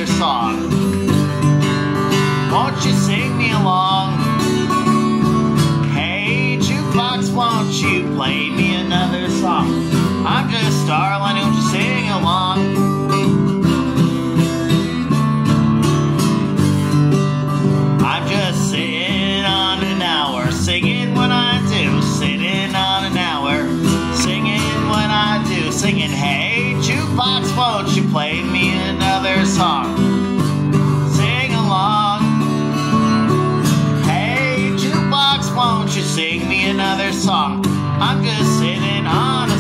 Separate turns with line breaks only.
another song? Won't you sing me along? Hey, Jukebox, won't you play me another song? I'm just darling, won't you sing along? I'm just sitting on an hour, singing when I do, sitting on an hour, singing when I do, singing, hey, Jukebox, won't you play me another song? Sing along. Hey, Jukebox, won't you sing me another song? I'm just sitting on